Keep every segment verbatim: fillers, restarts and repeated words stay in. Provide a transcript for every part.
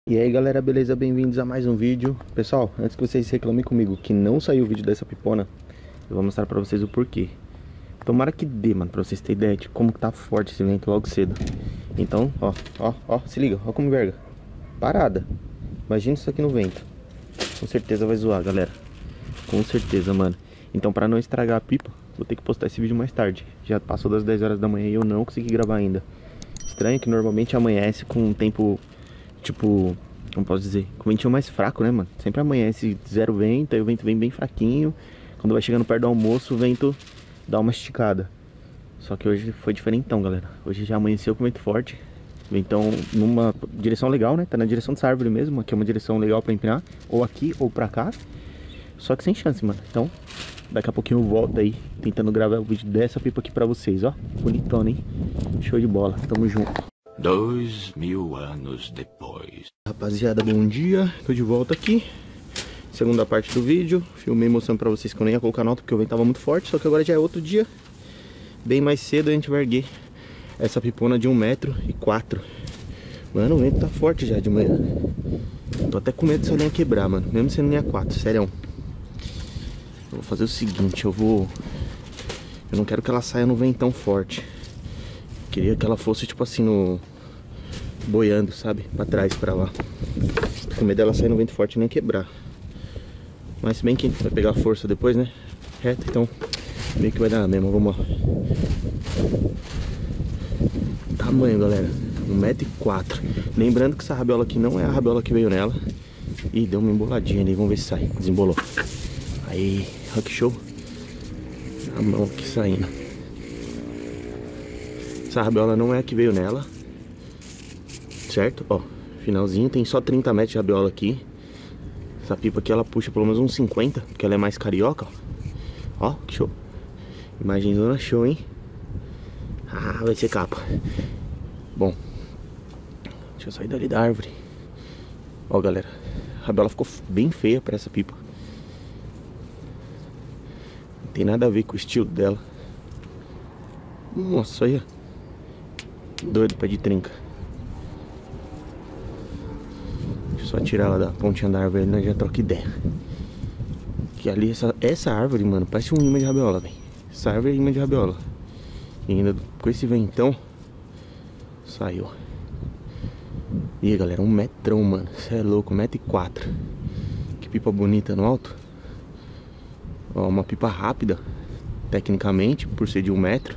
E aí galera, beleza? Bem-vindos a mais um vídeo. Pessoal, antes que vocês reclamem comigo que não saiu o vídeo dessa pipona, eu vou mostrar pra vocês o porquê. Tomara que dê, mano, pra vocês terem ideia de como que tá forte esse vento logo cedo. Então, ó, ó, ó, se liga, ó como verga. Parada. Imagina isso aqui no vento. Com certeza vai zoar, galera. Com certeza, mano. Então, pra não estragar a pipa, vou ter que postar esse vídeo mais tarde. Já passou das dez horas da manhã e eu não consegui gravar ainda. Estranho que normalmente amanhece com um tempo... Tipo, como posso dizer, com o ventinho mais fraco, né, mano? Sempre amanhece zero vento, aí o vento vem bem fraquinho. Quando vai chegando perto do almoço, o vento dá uma esticada. Só que hoje foi diferentão, galera. Hoje já amanheceu com vento forte. Ventão numa direção legal, né? Tá na direção dessa árvore mesmo. Aqui é uma direção legal pra empinar. Ou aqui, ou pra cá. Só que sem chance, mano. Então, daqui a pouquinho eu volto aí, tentando gravar o vídeo dessa pipa aqui pra vocês, ó. Bonitona, hein? Show de bola. Tamo junto. Dois mil anos depois. Rapaziada, bom dia, tô de volta aqui. Segunda parte do vídeo. Filmei mostrando pra vocês que eu nem ia colocar nota porque o vento tava muito forte. Só que agora já é outro dia. Bem mais cedo a gente vai erguer essa pipona de um metro e quatro. Mano, o vento tá forte já de manhã. Tô até com medo dessa linha quebrar, mano. Mesmo sendo linha quatro, sério. Eu vou fazer o seguinte, eu vou... Eu não quero que ela saia no ventão forte. Queria que ela fosse tipo assim no... boiando, sabe? Pra trás, pra lá. Tô com medo dela sair no vento forte e nem quebrar. Mas se bem que vai pegar força depois, né? Reto, então meio que vai dar mesmo. Vamos lá. Tamanho, galera, um metro e quatro. Lembrando que essa rabiola aqui não é a rabiola que veio nela. Ih, deu uma emboladinha ali, vamos ver se sai. Desembolou. Aí, olha que show. A mão aqui saindo. Essa rabiola não é a que veio nela. Certo? Ó, finalzinho, tem só trinta metros de rabiola aqui. Essa pipa aqui ela puxa pelo menos uns cinquenta, porque ela é mais carioca, ó. Ó, que show. Imagem zona show, hein? Ah, vai ser capa. Bom, deixa eu sair dali da árvore. Ó, galera, a rabiola ficou bem feia pra essa pipa. Não tem nada a ver com o estilo dela. Nossa, olha. Doido pé de trinca. Só tirar ela da pontinha da árvore, nós já troca ideia. Que ali, essa, essa árvore, mano, parece um imã de rabiola, velho. Essa árvore é imã de rabiola. E ainda com esse ventão, saiu. E aí, galera, um metrão, mano. Você é louco, um metro e quatro. Que pipa bonita no alto. Ó, uma pipa rápida, tecnicamente, por ser de um metro.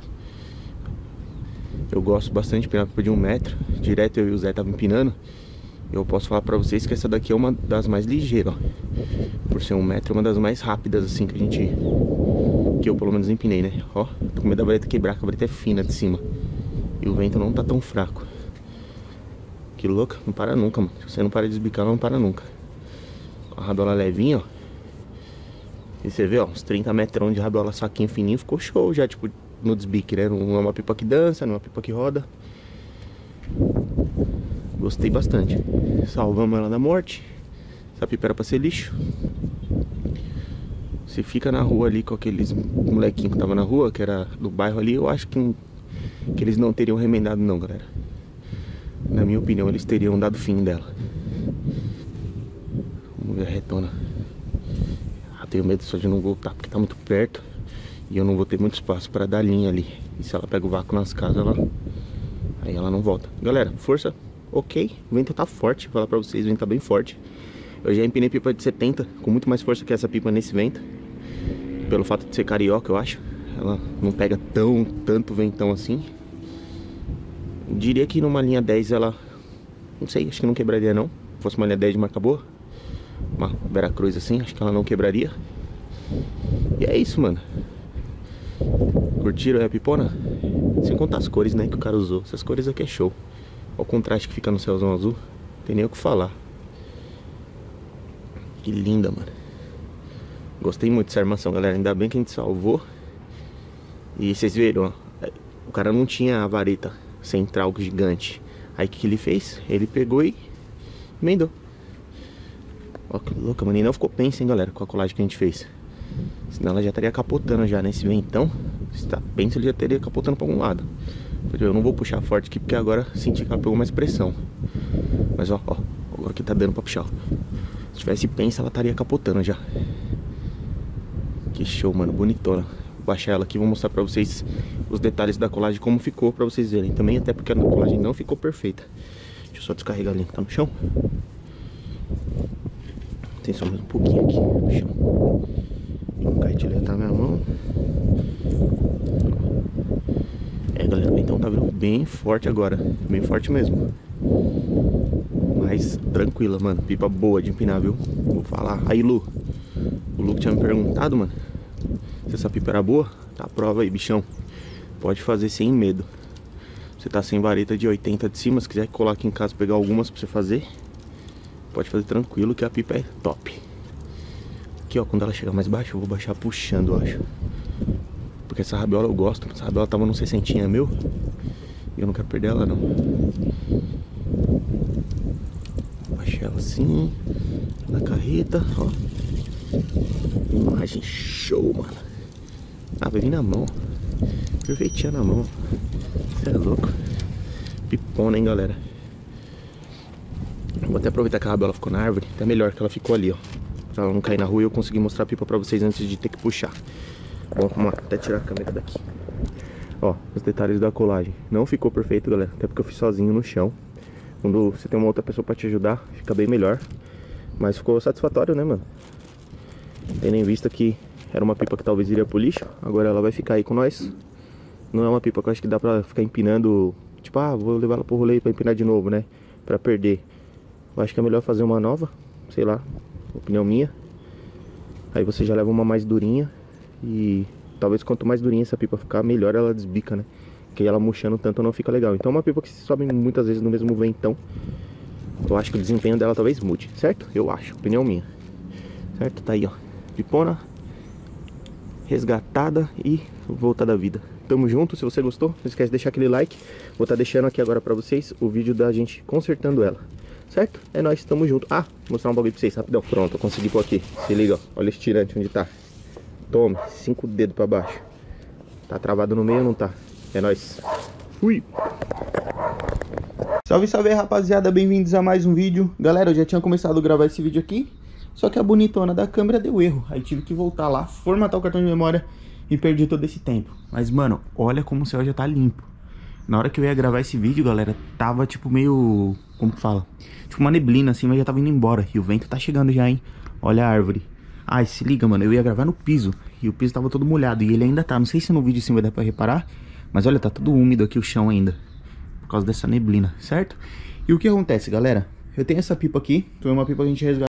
Eu gosto bastante de empinar pipa de um metro. Direto eu e o Zé tava empinando. Eu posso falar pra vocês que essa daqui é uma das mais ligeiras, ó. Por ser um metro, é uma das mais rápidas, assim, que a gente... Que eu, pelo menos, empinei, né? Ó, tô com medo da vareta quebrar, que a vareta é fina de cima. E o vento não tá tão fraco. Que louca, não para nunca, mano. Se você não para de desbicar, não para nunca. A rabiola levinha, ó. E você vê, ó, uns trinta metrão de rabiola saquinho fininho. Ficou show já, tipo, no desbique, né? Não é uma pipa que dança, não é uma pipa que roda. Gostei bastante. Salvamos ela da morte. Essa pipa era pra ser lixo. Se fica na rua ali com aqueles molequinhos que tava na rua, que era do bairro ali, eu acho que, que eles não teriam remendado não, galera. Na minha opinião, eles teriam dado fim dela. Vamos ver a retona. Ah, tenho medo só de não voltar, porque tá muito perto. E eu não vou ter muito espaço pra dar linha ali. E se ela pega o vácuo nas casas, ela... aí ela não volta. Galera, força. Ok, o vento tá forte, vou falar pra vocês, o vento tá bem forte. Eu já empinei pipa de setenta, com muito mais força que essa pipa nesse vento. Pelo fato de ser carioca, eu acho. Ela não pega tão, tanto ventão assim. Eu diria que numa linha dez ela... não sei, acho que não quebraria não. Se fosse uma linha dez de marca boa, uma Veracruz assim, acho que ela não quebraria. E é isso, mano. Curtiram a pipona? Sem contar as cores, né, que o cara usou. Essas cores aqui é show. Olha o contraste que fica no céuzão azul. Não tem nem o que falar. Que linda, mano. Gostei muito dessa armação, galera. Ainda bem que a gente salvou. E vocês viram, ó, o cara não tinha a vareta central gigante. Aí o que, que ele fez? Ele pegou e emendou. Ó que louca, mano. E não ficou pensa, hein, galera, com a colagem que a gente fez. Senão ela já estaria capotando já nesse ventão. Se tá pensa, ele já teria capotando pra algum lado. Eu não vou puxar forte aqui porque agora senti que ela pegou mais pressão. Mas ó, ó, agora que tá dando pra puxar, ó. Se tivesse pensa, ela estaria capotando já. Que show, mano, bonitona. Vou baixar ela aqui e vou mostrar pra vocês os detalhes da colagem, como ficou, pra vocês verem. Também até porque a colagem não ficou perfeita. Deixa eu só descarregar a linha que tá no chão. Tem só mais um pouquinho aqui no chão. O cartilha tá na minha mão. É, galera, então tá vindo bem forte agora. Bem forte mesmo. Mas tranquila, mano. Pipa boa de empinar, viu? Vou falar. Aí, Lu. O Lu tinha me perguntado, mano, se essa pipa era boa. Tá a prova aí, bichão. Pode fazer sem medo. Você tá sem vareta de oitenta de cima. Se quiser colar aqui em casa, pegar algumas pra você fazer, pode fazer tranquilo que a pipa é top. Aqui, ó, quando ela chegar mais baixo, eu vou baixar puxando, eu acho. Porque essa rabiola eu gosto. Essa rabiola tava num sessentinha meu e eu não quero perder ela, não. Vou baixar ela assim na carreta, ó. Imagem show, mano. Ah, vai vir na mão. Perfeitinha na mão. Você é louco. Pipona, hein, galera. Vou até aproveitar que a rabiola ficou na árvore. Até melhor que ela ficou ali, ó, pra ela não cair na rua e eu conseguir mostrar a pipa pra vocês antes de ter que puxar. Bom, vamos até tirar a câmera daqui. Ó, os detalhes da colagem. Não ficou perfeito, galera, até porque eu fiz sozinho no chão. Quando você tem uma outra pessoa pra te ajudar, fica bem melhor. Mas ficou satisfatório, né, mano? Tendo em vista que era uma pipa que talvez iria pro lixo, agora ela vai ficar aí com nós. Não é uma pipa que eu acho que dá pra ficar empinando, tipo, ah, vou levar ela pro rolê pra empinar de novo, né? Pra perder. Eu acho que é melhor fazer uma nova, sei lá, opinião minha. Aí você já leva uma mais durinha. E talvez quanto mais durinha essa pipa ficar, melhor ela desbica, né? Porque ela murchando tanto não fica legal. Então é uma pipa que se sobe muitas vezes no mesmo ventão. Eu acho que o desempenho dela talvez mude, certo? Eu acho, opinião minha. Certo? Tá aí, ó, pipona resgatada e voltada à vida. Tamo junto, se você gostou, não esquece de deixar aquele like. Vou estar deixando aqui agora pra vocês o vídeo da gente consertando ela, certo? É nóis, tamo junto. Ah, vou mostrar um bagulho pra vocês, rapidão. Pronto, eu consegui pôr aqui. Se liga, ó, olha esse tirante onde tá. Tome, cinco dedos pra baixo. Tá travado no meio ou não tá? É nóis. Fui! Salve, salve, rapaziada, bem-vindos a mais um vídeo. Galera, eu já tinha começado a gravar esse vídeo aqui, só que a bonitona da câmera deu erro. Aí tive que voltar lá, formatar o cartão de memória e perdi todo esse tempo. Mas, mano, olha como o céu já tá limpo. Na hora que eu ia gravar esse vídeo, galera, tava tipo meio... como que fala? Tipo uma neblina assim, mas já tava indo embora. E o vento tá chegando já, hein? Olha a árvore. Ai, se liga, mano, eu ia gravar no piso e o piso tava todo molhado e ele ainda tá. Não sei se no vídeo assim vai dar pra reparar, mas olha, tá tudo úmido aqui o chão ainda, por causa dessa neblina, certo? E o que acontece, galera? Eu tenho essa pipa aqui, foi uma pipa que a gente resgatou